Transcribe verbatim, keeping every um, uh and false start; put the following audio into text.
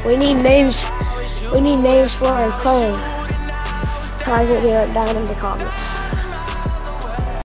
We need names. We need names for our clan. Target it down in the comments.